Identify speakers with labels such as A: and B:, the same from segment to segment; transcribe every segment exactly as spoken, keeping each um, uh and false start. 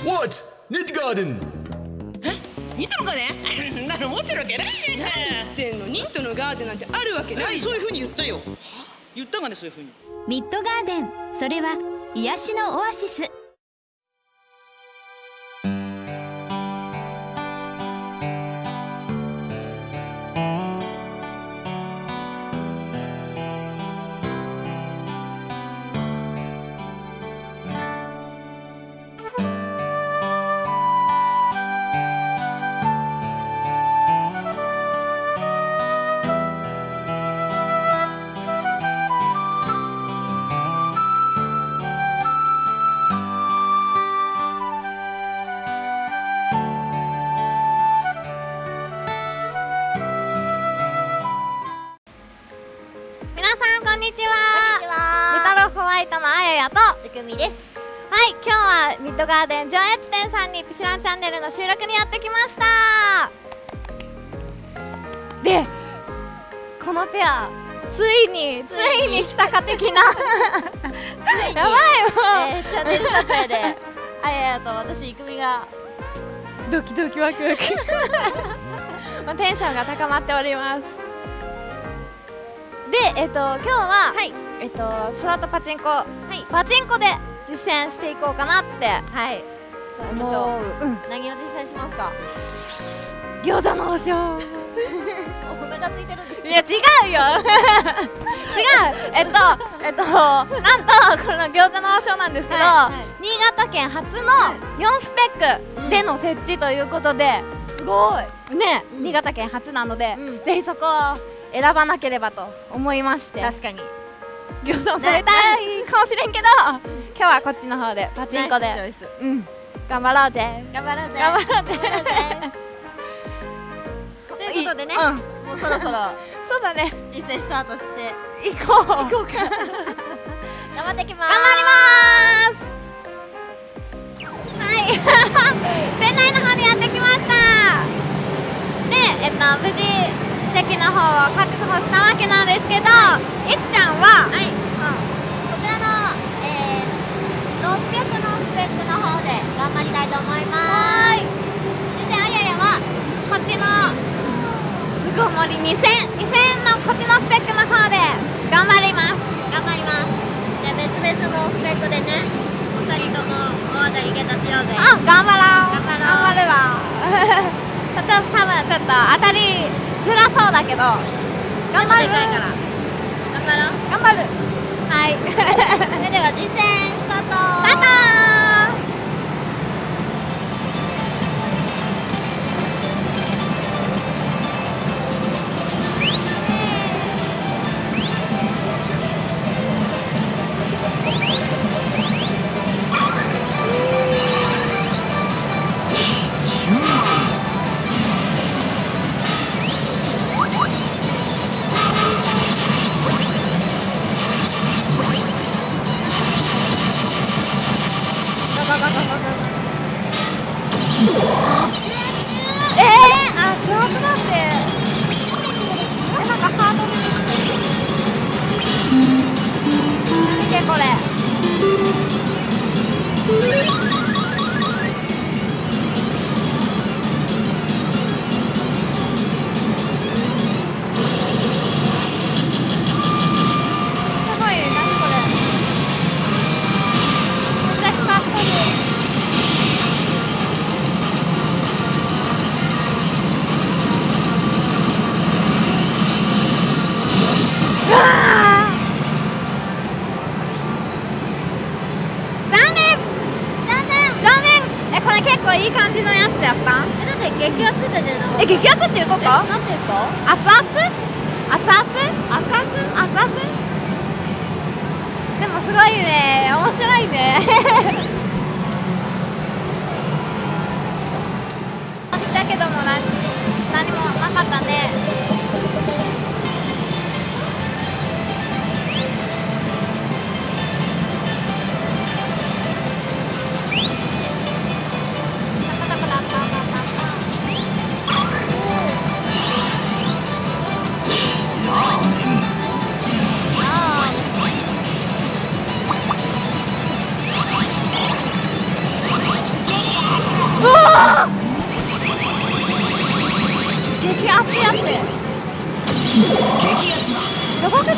A: What? Knit Garden.
B: え、ニットのガーデン？なの持ってるわけないじゃん。何言ってんの？ニットのガーデンなんてあるわけない。そういう風に言ったよ。言ったがね、そういう風に。
C: ミッドガーデン、それは癒しのオアシス。
D: こんにちは。リトルホワイトのあややとゆくみです。はい、今日はミッドガーデン上越店さんにピシランチャンネルの収録にやってきました。で、このペアついについに来たか的なやばいもう、えー、チャンネル撮影であややと私ゆくみがドキドキワクワクまあテンションが高まっております。で、えっと、今日は、はい、えっと、スロットパチンコ、はい、パチンコで実践していこうかなって、はい、そうしましょう。うん、何を実践しますか？餃子の王将。お腹空いてるんです。いや、違うよ。違う、えっと、えっと、なんと、この餃子の王将なんですけど、はいはい、新潟県初のよんスペックでの設置ということで、すごい。ね、うん、新潟県初なので、うん、ぜひそこを。選ばなければと思いまして、確かに餃子を食べたいかもしれんけど、今日はこっちの方でパチンコで、うん、頑張ろうぜ頑張ろうぜ頑張ろうぜということでね、もうそろそろそうだね、実践スタートしていこう行こうか頑張ってきます。頑張ります。はい店内の方にやってきました。で、えっと無事席の方を確保したわけなんですけど、いくちゃんは、はい、うん、こちらの、えー、ろっぴゃくのスペックの方で頑張りたいと思います。そしてあややはこっちの巣ごもりにせんにせんえんのこっちのスペックの方で頑張ります頑張ります。じゃあ別々のスペックでね、ふたりとも大当たりゲットしようぜ。あ、頑張ろう頑張ろう頑張るわ多分ちょっと当たり辛そうだけど頑張る。でかいから頑張ろう頑張る。はいそれでは実践スタートスタート。えー、あ、クロスだって。え、なんかハードに見てこれ。すごい、何これ。めっちゃ光ってる。いい感じのやつやった？え、だって激アツって出るの？え、激アツっていうこと？なんていうか？熱々？熱々？熱々？熱々？でもすごいね、面白いね落ちたけども何、何もなかったね。 熱いやつやばくない？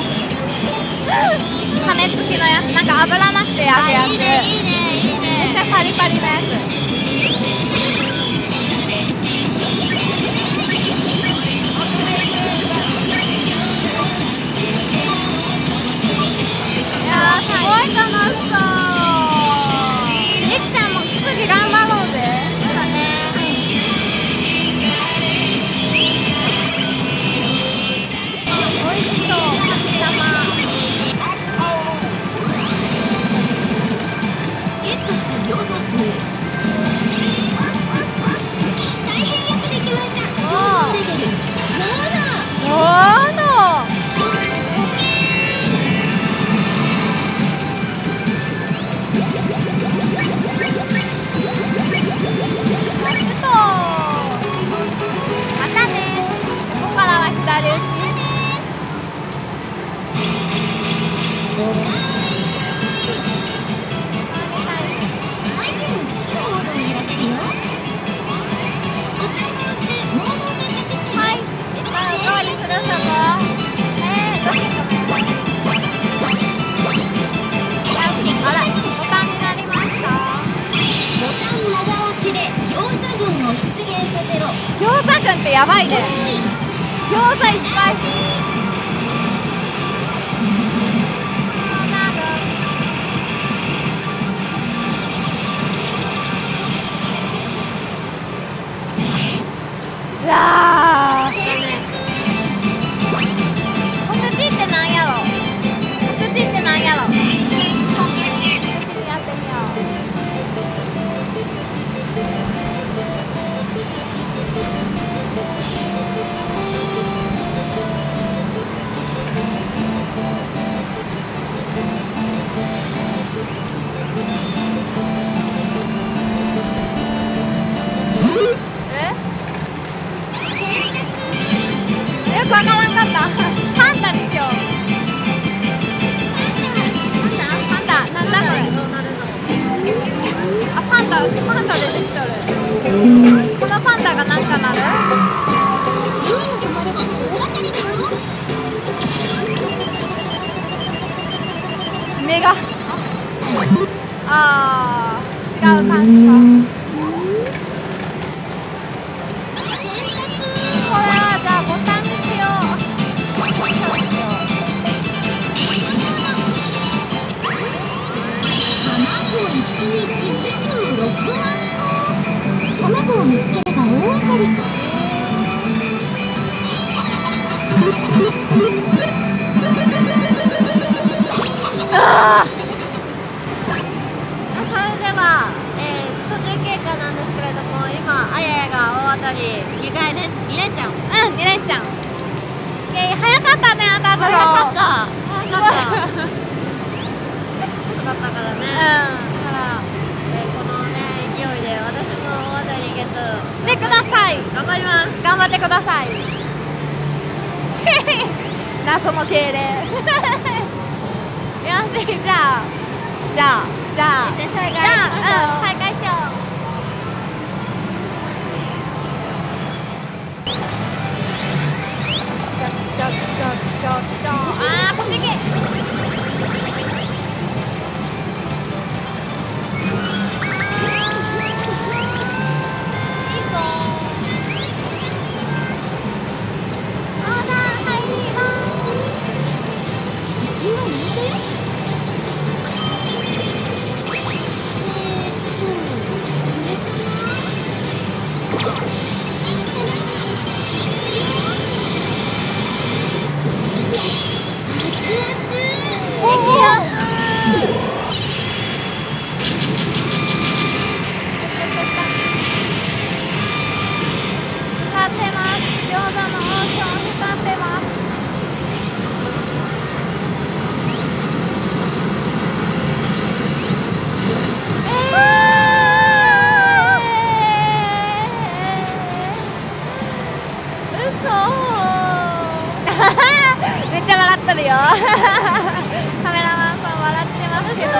D: めちゃくちゃ美味しい。 パリパリのやつ。いやーすごい楽しそう。ゆきちゃんも次頑張ろうぜ。そうだね。おいしそう。かきたま。
A: ゲットした餃子数大変よくできました。勝負レベルなな。
D: おーのまたね。ここからは左打ち。
A: 相手の好きなモードに選べるよ。ボタンを押してモードを選択してね。
D: はい。いっぱいおかわりするんだぞ。えー、どうしようかな。あら、ボタンになりました。
A: ボタン長押しで餃子群を出現させろ。
D: 餃子群ってやばいね。餃子いっぱい。じゃあお口ってなんやろ。お口ってなんやろ。お口やってみよえよくわからんかった。パンダにしよう。パンダなんだこれ。あ、パンダパンダ出てきとる。このパンダがなんかなる。
A: 良いの止まれば大当たりだよ。
D: 目があー違う感じか。これはじゃあボタンにしよう。そうしよう。
A: 卵いちにちにじゅうろくまんこ。卵を見つければ大当たり。
D: あーそれでは、えー、途中経過なんですけれども、今あややが大当たりにかい連に連チャン。うんに連チャン。いやいや早かったね。当たったの早かった早かったすぐだったからね。うんだから、えー、このね勢いで私も大当たりゲットしてください。頑張ります。頑張ってください。謎の敬礼。よし、じゃあじゃあじゃあじゃあ、うん、再開しよう。ちょちょちょちょちょあーこっち行け。めっちゃ笑ってるよカメラマンさん笑ってますけど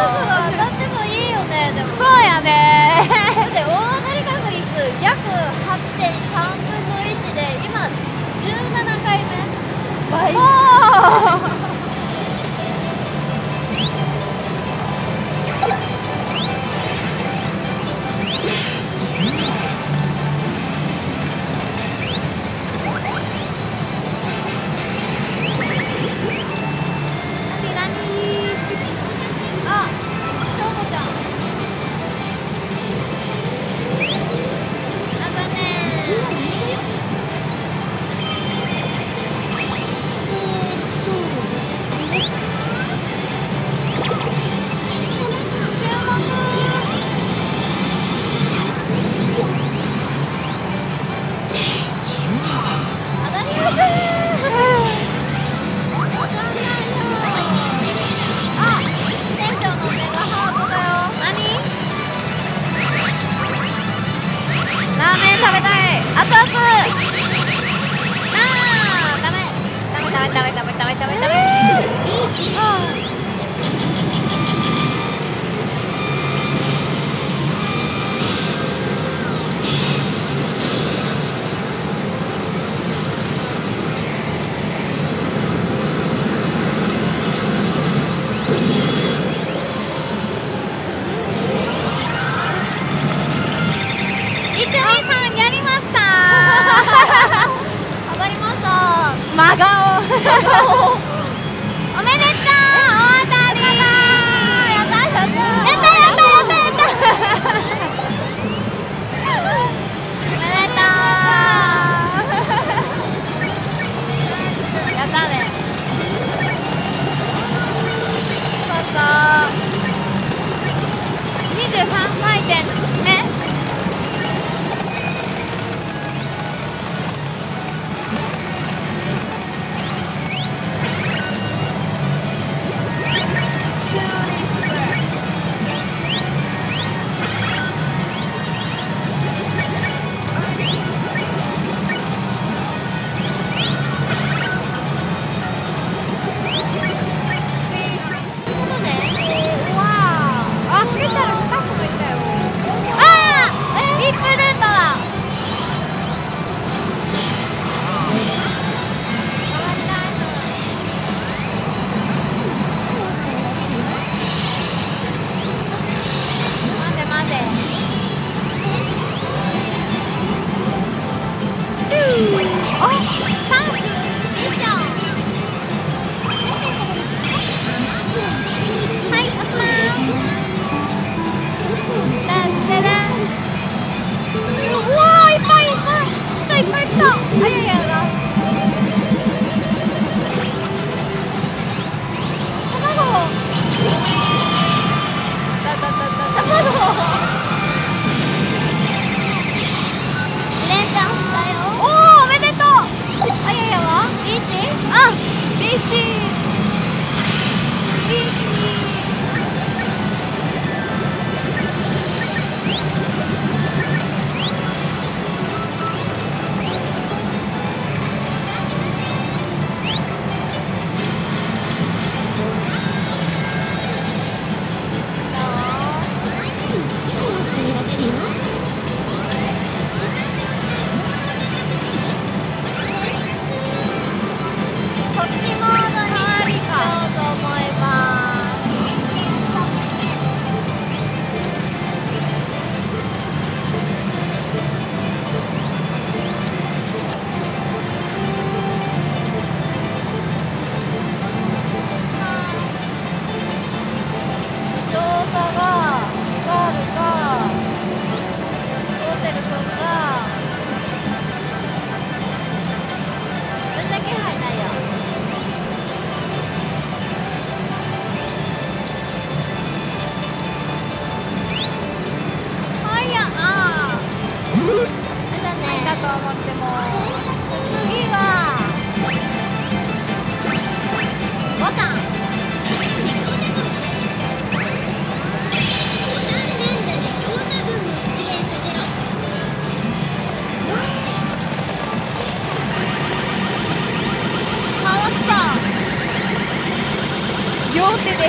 D: 両手です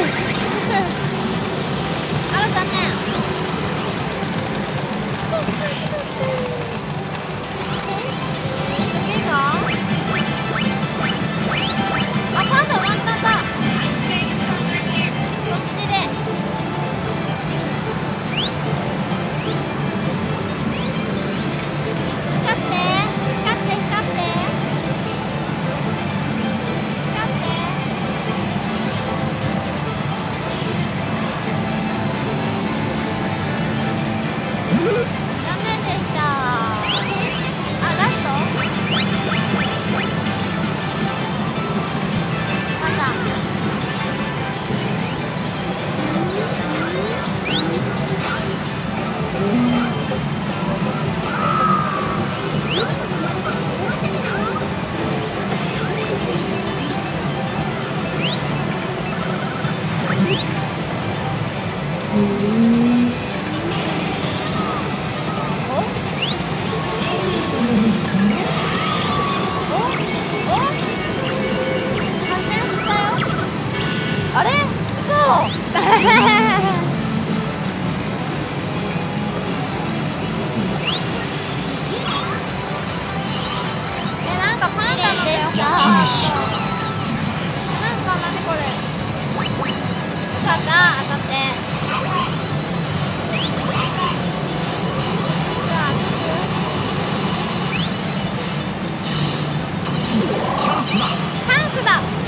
D: あら残念次があ、パンダワンタンだそっちで光って光って光って光って残念でしたあ、ラストまたあれ？嘘え、なんかパンダのだよなんか何これよかった、当たってじゃあチャンスだチャンスだ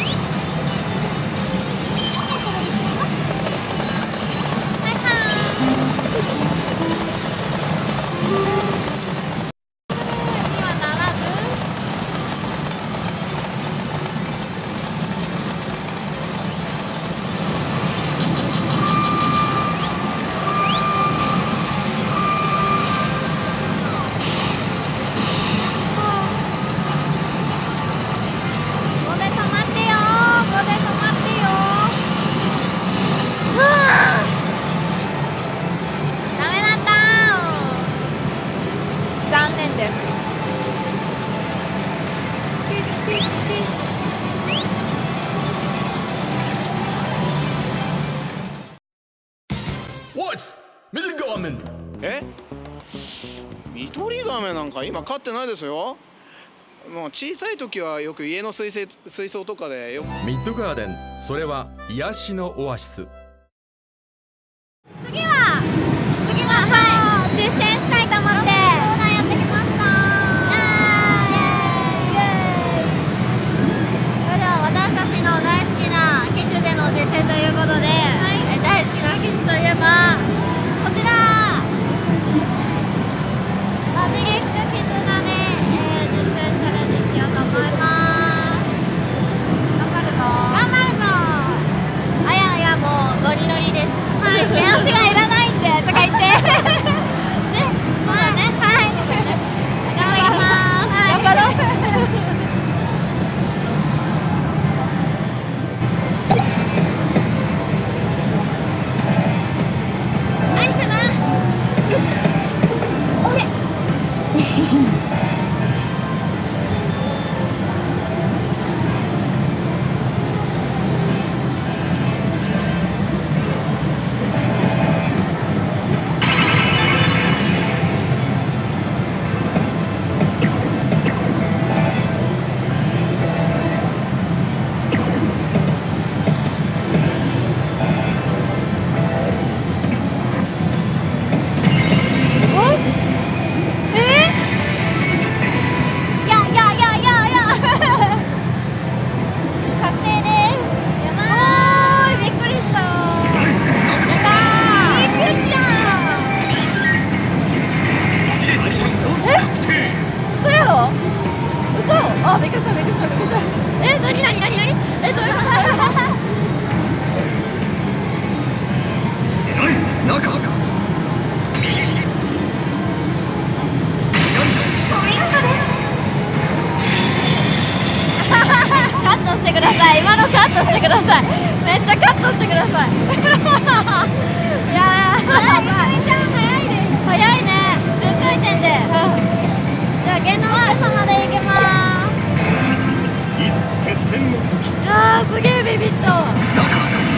E: え？緑亀なんか今飼ってないですよ。もう小さい時はよく家の水槽水槽とかでよく。
F: ミッドガーデン、それは癒しのオアシス。
D: 次は次ははい実践したいと思って相談やってきました。それでは私たちの大好きな機種での実践ということで、はい、大好きな機種といえばこちらバジリスクキツナで、えー、実践チャレンジしようと思います。頑張るぞ頑張るぞあやあやもうノリノリです。はい、目足がいらないんでとか言ってね、そうだね、はい、頑張ります。頑張ろう何かなおれあ、びっくりしたびっくりしたびっくりした。え、なになになになに？え、どういうこと？
G: えらい、中か。
D: カットしてください。今のカットしてください。めっちゃカットしてください。いやー、早いです。早いね。じゅっかいてんで。じゃあ芸能界様で行きます。
G: いざ決戦の時。
D: あー、すげえビビった。
G: 中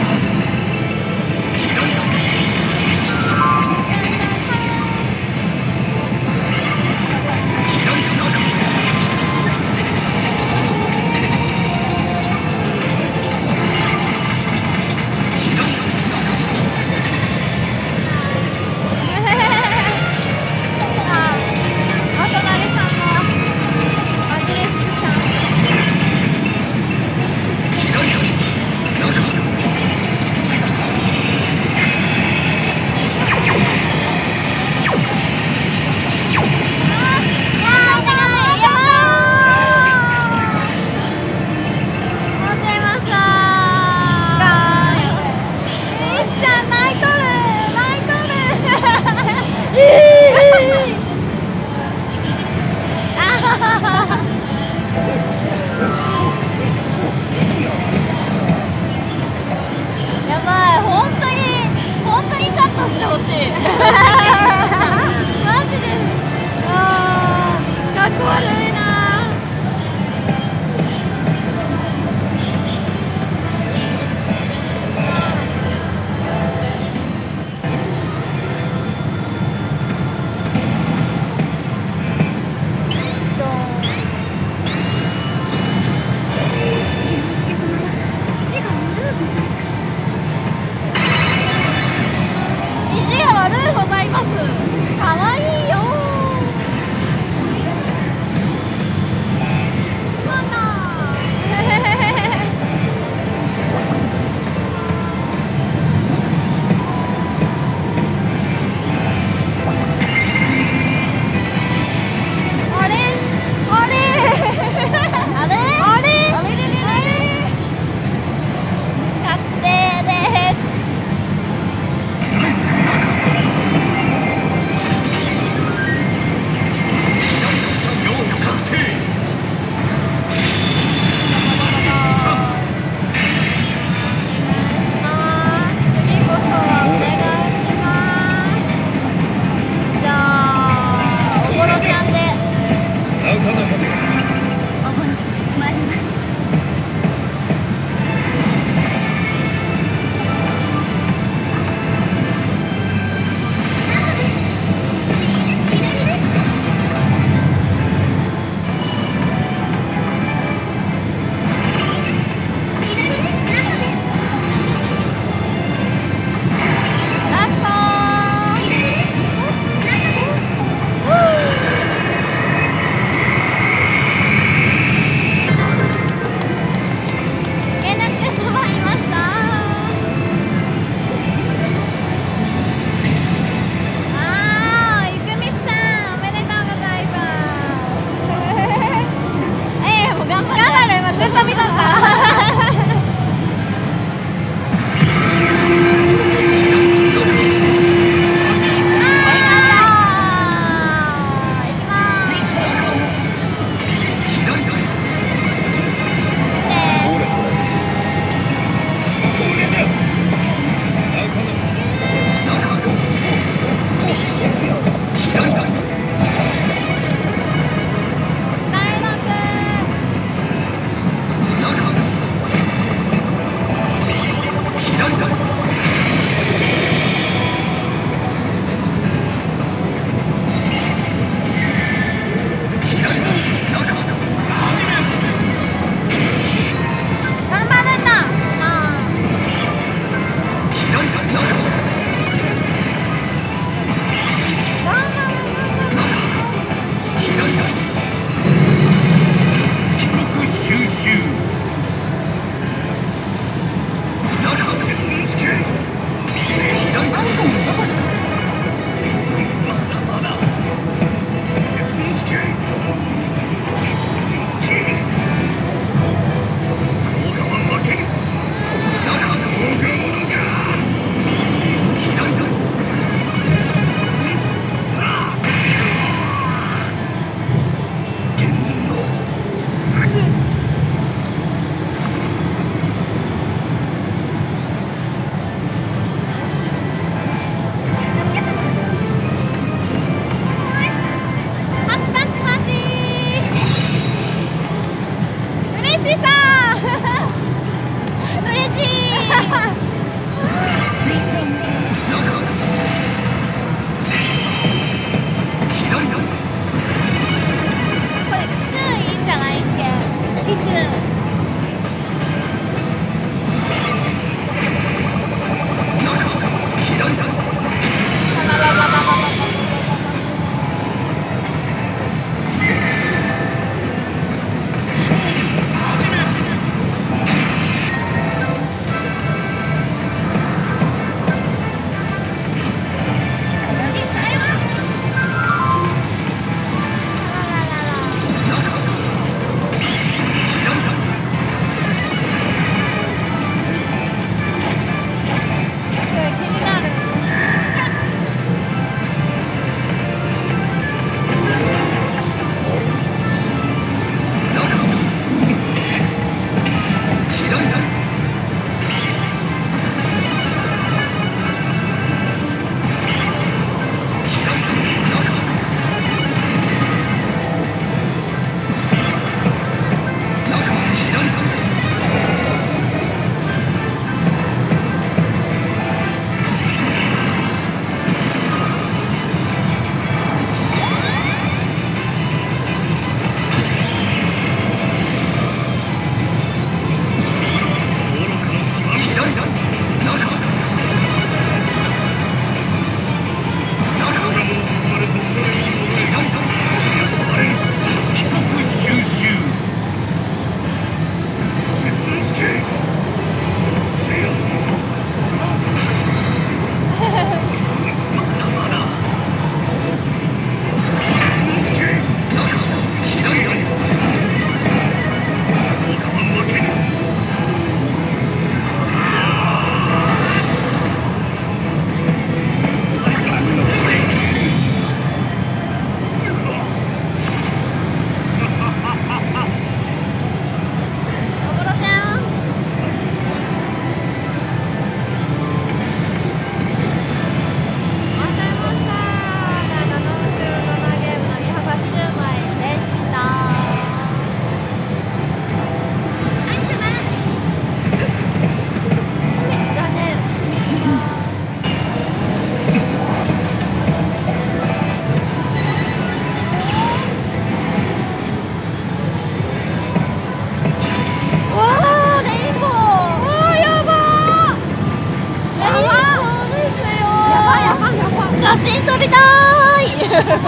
D: 真撮りたーい。写真を撮りた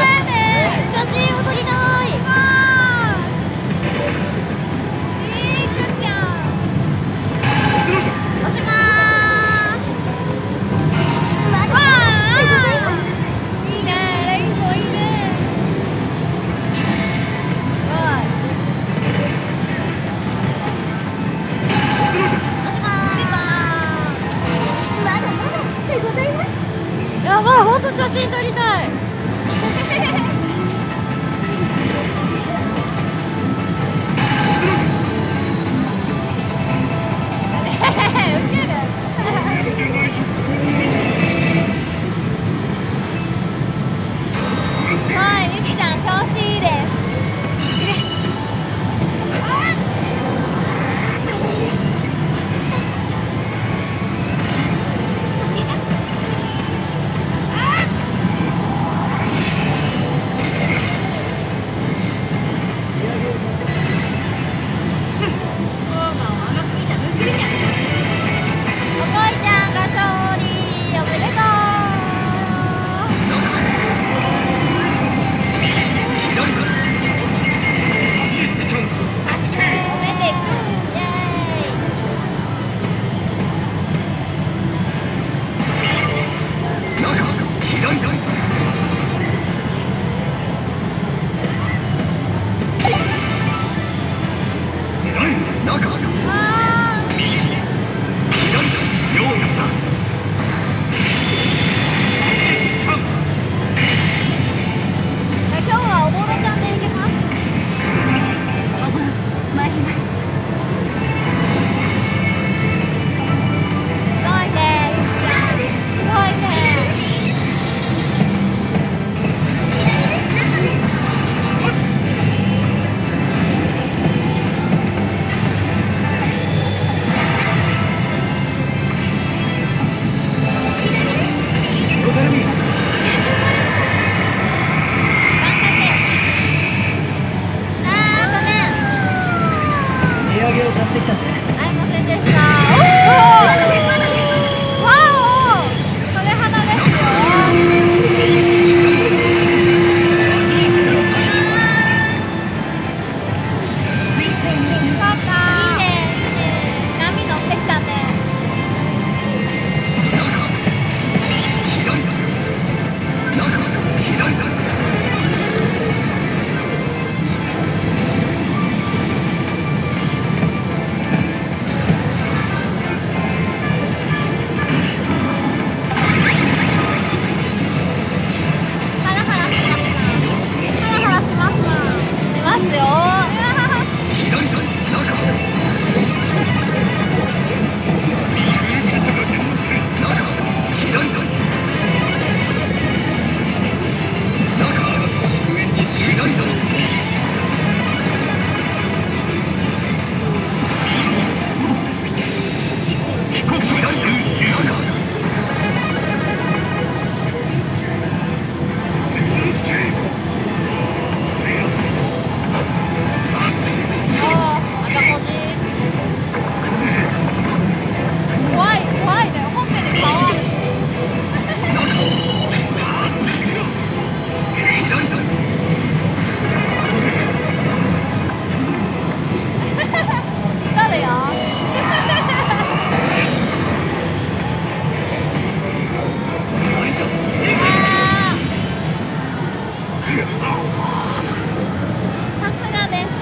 D: い。リークちゃん。押しまーす。わー。いいね、レインボーいいね。すごい。押しまーす。
A: まだまだでございます。
D: やばい、ほんと写真撮りたい。はい、ゆきちゃん調子いいです。おこいちゃんが勝利、おめでとう。おめでとう。イエーイ。あー、今日はおぼろちゃんでいけます。
A: おぼろ参ります。
D: すごいね、ゆきちゃん。すごいね。会いませんでした。おー、わお、それ花ですよ。そうか。いいね、いいね。波乗ってきたね。ハラハラしますな。ハラハラしますな。しますよ。おー、赤文字。怖い、怖いね。ほっぺに顔ある。光るよ。さすがです。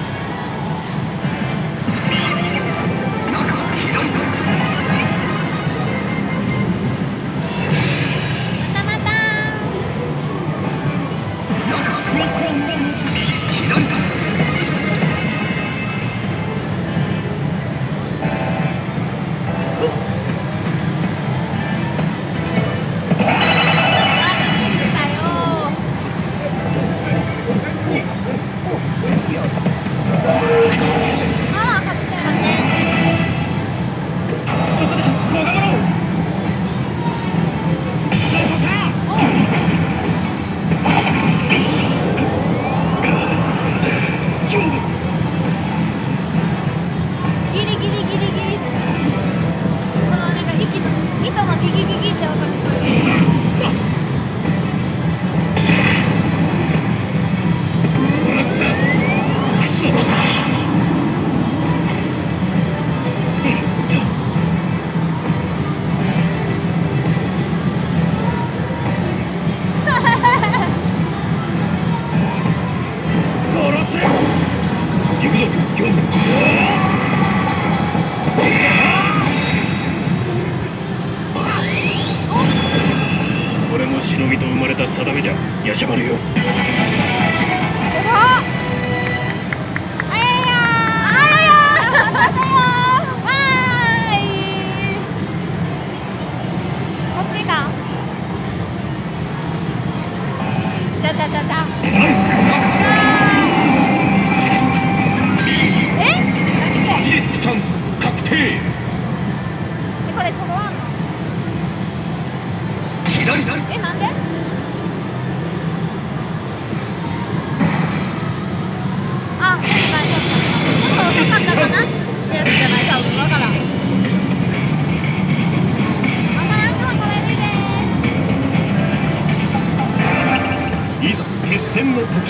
D: またまた。来たよ。あら、かぶってるね。ギリギリギリギリ。このなんか息糸のギギギギって音が聞こえる。
G: みと生まれた定めじゃ、やしゃばるよ。事実チャンス確定。
D: これ揃わんの？
G: 左左。
D: え、なんで？あ、大丈夫。ちょっと遅かったかな？やつじゃない、多分わからん。わからんか、これで
G: いざ決戦の時。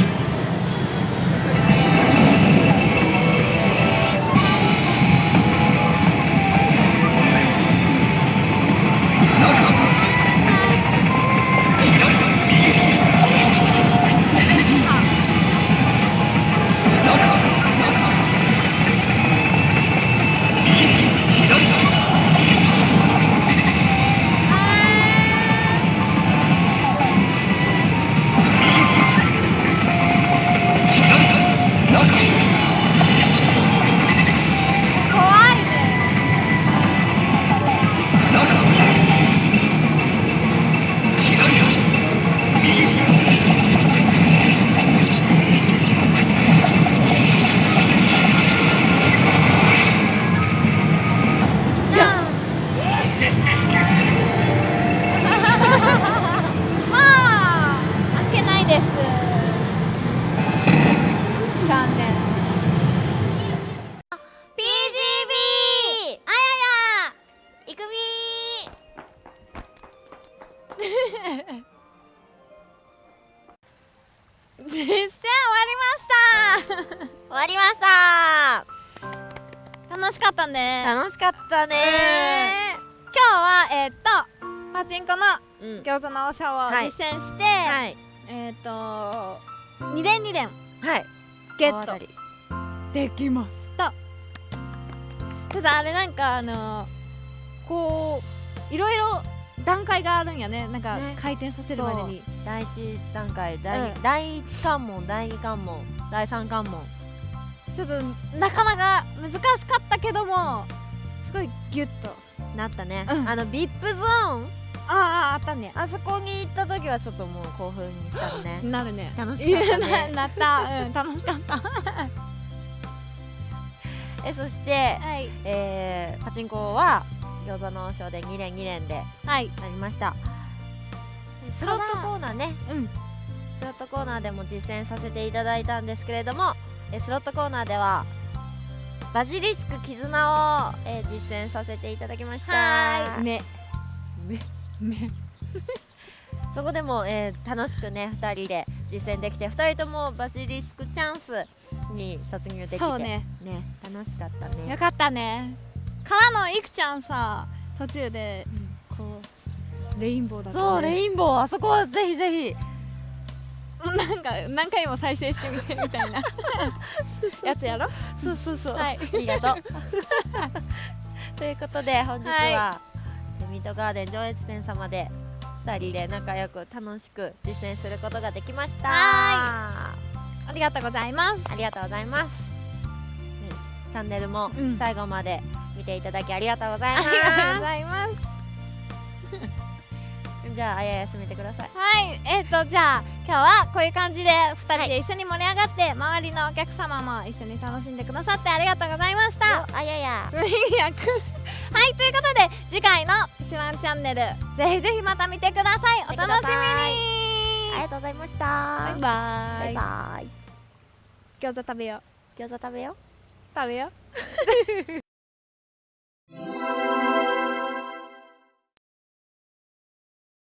D: 実践終わりました終わりました。楽しかったね。
H: 楽しかったね。
D: 今日はえー、っとパチンコの餃子の王将を実践して、はい、えー、っとに連に連
H: はい
D: ゲットできました。ただあれなんかあのー、こういろいろ段階があるんやね。なんか回転させるまでに、ね、
H: 第一段階、第、うん、第一関門、第二関門、第三関門、
D: ちょっとなかなか難しかったけどもすごいギュッと
H: なったね、うん、あの ブイアイピー ゾーン
D: あああったね。
H: あそこに行った時はちょっともう興奮したね
D: なるね。
H: 楽しかったね
D: なった、うん、楽しかった
H: えそして、はい、えー、パチンコは餃子の王将でに連に連でなりました、はい、スロットコーナーね、うん、スロットコーナーでも実践させていただいたんですけれども、えスロットコーナーではバジリスク絆を、えー、実践させていただきました。
D: はーいね
H: ねねそこでも、えー、楽しくねふたりで実践できて、ふたりともバジリスクチャンスに突入できて、
D: そうね、
H: ね楽しかったね。
D: よかったね。からのいくちゃんさ途中で、うん、こうレインボーだったね。
H: そうレインボー、あそこはぜひぜひ
D: なんか何回も再生してみてみたいなやつやろ。
H: そうそうそう、
D: はい、
H: ありがとうということで本日は、はい、ミートガーデン上越店様でふたりで仲良く楽しく実践することができました。
D: はい、ありがとうございます。
H: ありがとうございます。チャンネルも最後まで見ていただきありがとうございます。
D: ありがとうございます
H: じゃああやや締めてください。
D: はい、えっとじゃあ今日はこういう感じでふたりで一緒に盛り上がって、はい、周りのお客様も一緒に楽しんでくださってありがとうございました。
H: あやや
D: はい、ということで次回のピシュランチャンネルぜひぜひまた見てください。お楽しみに。
H: ありがとうございました。
D: バイバイ。
H: バイバイ。
D: 餃子食べよう。
H: 餃子食べよう。
D: 食べよう